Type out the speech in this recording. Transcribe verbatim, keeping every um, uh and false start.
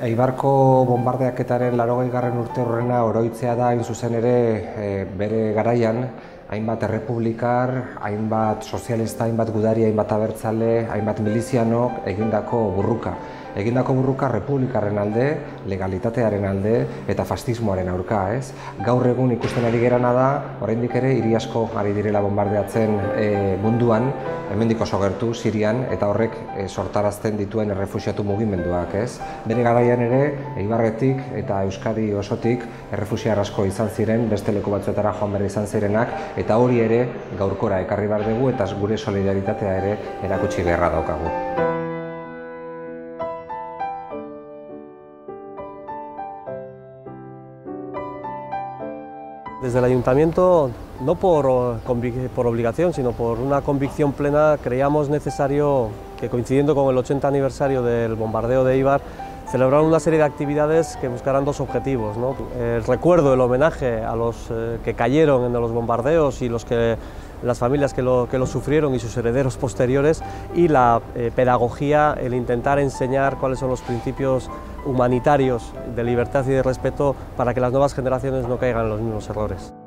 Eibarko bonbardeaketaren laurogeigarren urte horrena oroitzea da hain zuzen ere e, bere garaian hainbat errepublikar, hainbat sozialista, hainbat gudari, hainbat abertzale, hainbat milizianok egindako burruka. Egindako burruka republikarren alde, legalitatearen alde eta fascismoaren aurka, ez? Gaur egun ikusten ari gerana da, oraindik ere hiri asko ari direla bonbardeatzen e, munduan, hemendik oso gertu Sirian, eta horrek e, sortarazten dituen errefuxiatu mugimenduak, ez? Bere garaian ere, Eibarretik eta Euskadi osotik errefuxiar asko izan ziren, beste leku batzuetara joan behar izan zirenak, eta hori ere gaurkora ekarri behar dugu eta gure solidaritatea ere erakutsi beharra daukagu. Desde el Ayuntamiento, no por, por obligación, sino por una convicción plena, creíamos necesario que, coincidiendo con el ochenta aniversario del bombardeo de Eibar, celebrar una serie de actividades que buscaran dos objetivos, ¿no? El recuerdo, el homenaje a los eh, que cayeron en los bombardeos y los que, las familias que lo, que lo sufrieron y sus herederos posteriores, y la eh, pedagogía, el intentar enseñar cuáles son los principios humanitarios de libertad y de respeto para que las nuevas generaciones no caigan en los mismos errores.